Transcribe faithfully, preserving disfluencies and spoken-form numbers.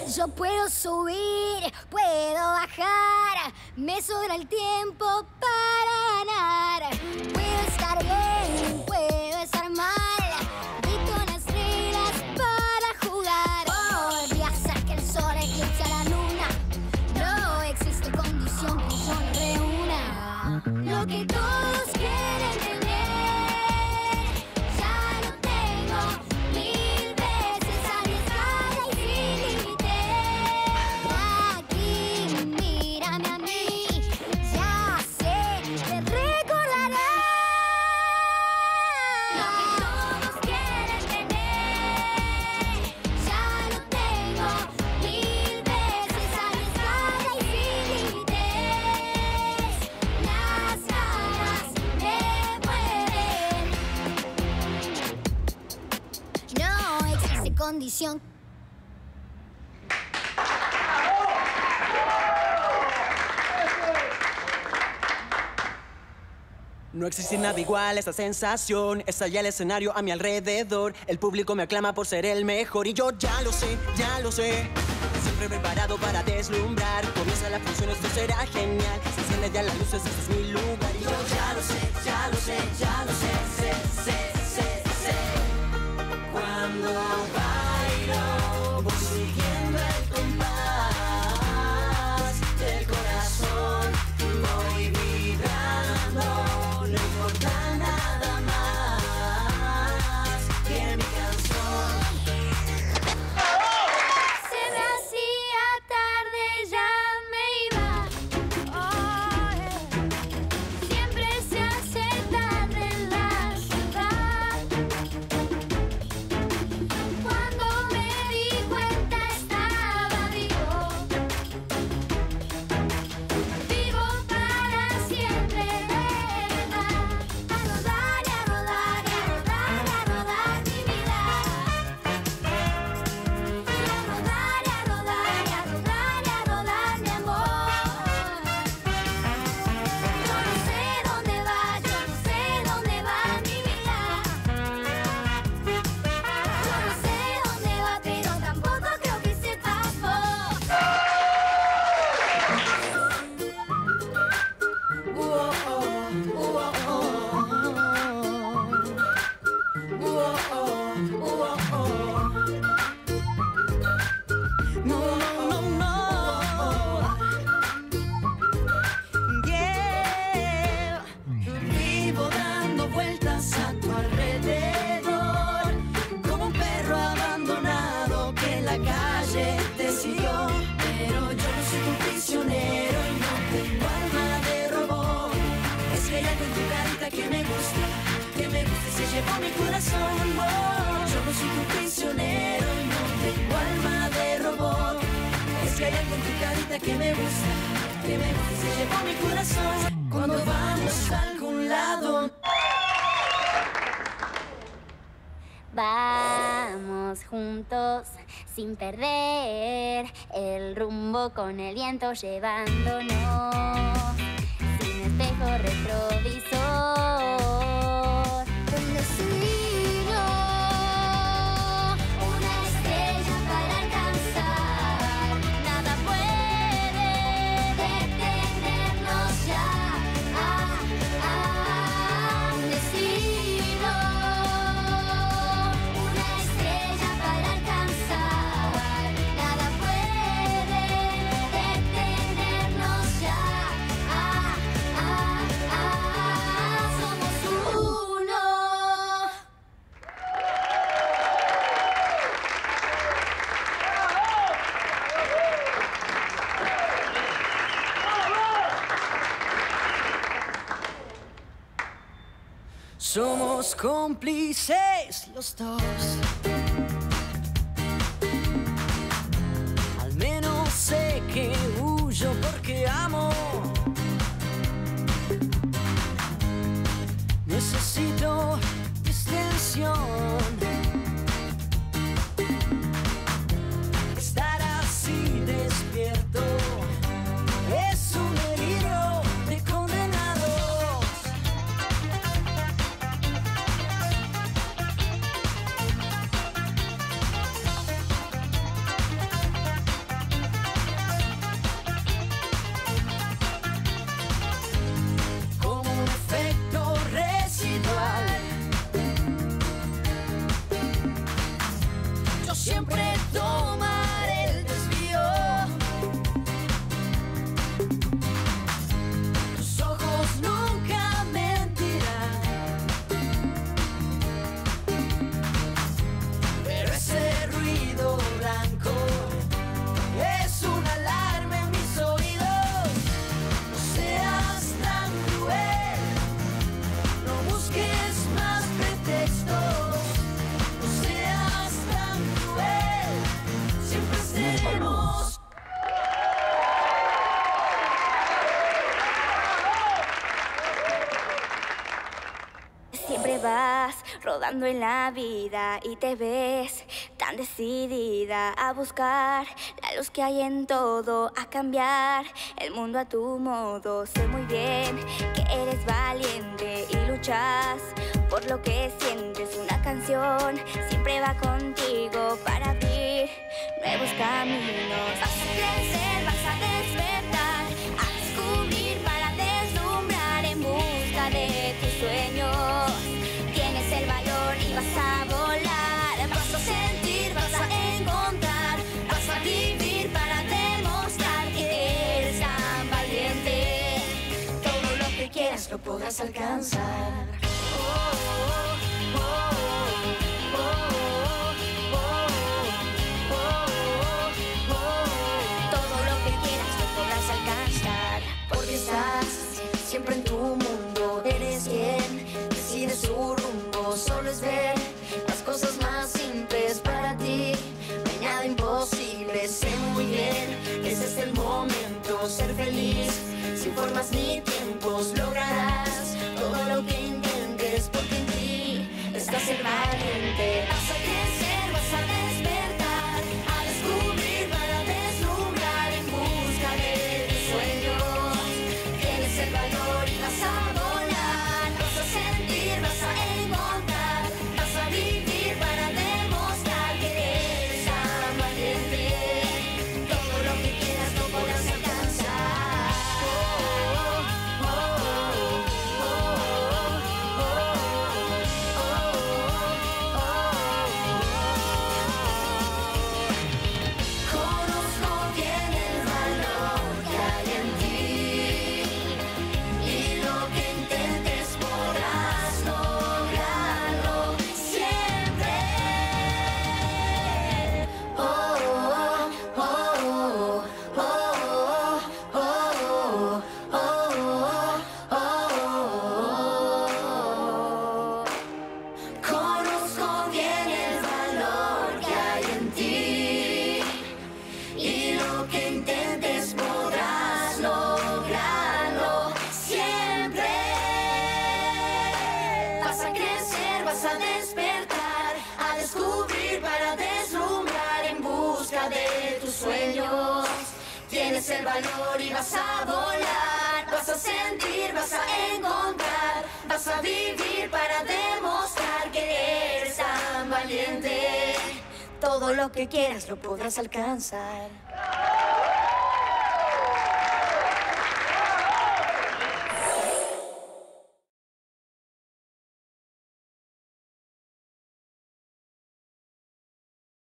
Yo puedo subir, puedo bajar, me sobra el tiempo para ganar. Puedo estar bien, puedo estar mal, dicto unas reglas para jugar. Podría ser que el sol eclipse a la luna, no existe condición que yo no reúna lo que todos quieren tener. Ya lo tengo mil veces arriesgada y sin límite. Aquí, mírame a mí, ya sé, te recordarás lo que todos quieren tener. Ya lo tengo mil veces arriesgada y sin límites. Las ganas me mueven. No existe condición. No existe nada igual a esta sensación. Estalla el escenario a mi alrededor. El público me aclama por ser el mejor. Y yo ya lo sé, ya lo sé. Siempre preparado para deslumbrar. Comienza la función, esto será genial. Se encienden ya las luces, este es mi lugar. Y yo ya lo sé, ya lo sé, ya lo sé, sé, sé, sé, sé. Cuando bailo, voy siguiendo el compás del corazón. Voy vibrando. No importa nada más que mi canción. Se me hacía tarde, ya me iba. Oh, yeah. Siempre se hace tarde en la ciudad. Cuando me di cuenta estaba vivo. Vivo para siempre, de verdad. A rodar y a rodar y a rodar y a rodar mi vida. Y a rodar y a rodar y a rodar y a rodar mi amor. Yo no sé dónde va, yo no sé dónde va mi vida. Yo no sé dónde va, pero tampoco creo que sepas vos. No, no, no, yeah. Vivo dando vueltas a tu alrededor, como un perro abandonado que en la calle decidió. Pero yo no soy tu prisionero y no tengo alma de robot. Es que hay algo en tu carita que me gusta, que me gusta y se llevó mi corazón. Oh, yo no soy tu prisionero y no tengo alma de robot. Es que hay algo en tu carita que me gusta, que me gusta y se llevó mi corazón. Cuando vamos a algún lado. Vamos juntos sin perder el rumbo con el viento llevándonos sin espejo retrovisor. Un destino, una estrella para alcanzar. Nada puede detenernos ya. Ah, ah, un destino. Una estrella para alcanzar, nada puede detenernos ya. Ah, ah, ah, somos uno. Somos cómplices los dos. Al menos sé que huyo porque amo. Necesito distensión. Estar así despierto es un delirio de condenados. rodando en la vida y te ves tan decidida a buscar la luz que hay en todo, a cambiar el mundo a tu modo. Sé muy bien que eres valiente y luchas por lo que sientes. Una canción siempre va contigo para abrir nuevos caminos. Vas a crecer, vas a despertar, a descubrir para deslumbrar en busca de tus sueños. Tienes el valor y vas a volar. Vas a sentir, vas a encontrar, vas a vivir para demostrar que eres tan valiente. Todo lo que quieras lo podrás alcanzar. Siempre en tu mundo, eres quien decide su rumbo. Solo es ver las cosas más simples para ti. No hay nada imposible, sé muy bien que ese es el momento. Ser feliz, sin formas ni tiempos, lograrás todo lo que intentes, porque en ti estás el valiente. Vas a crecer, vas a despertar, a descubrir para deslumbrar en busca de tus sueños. Tienes el valor y vas a volar, vas a sentir, vas a encontrar, vas a vivir para demostrar que eres tan valiente. Todo lo que quieras lo podrás alcanzar. Oh, oh, oh, oh, oh, oh. Conozco bien el valor que hay en ti, y lo que intentes podrás lograrlo siempre. Oh, oh, oh, oh, oh, oh, oh, oh. Conozco bien el valor que hay en ti, y lo que intentes podrás lograrlo siempre. Vas a crecer, vas a despertar, a descubrir para deslumbrar en busca de tus sueños. Tienes el valor y vas a volar, vas a sentir, vas a encontrar, vas a vivir para demostrar que eres tan valiente. Todo lo que quieras lo podrás alcanzar.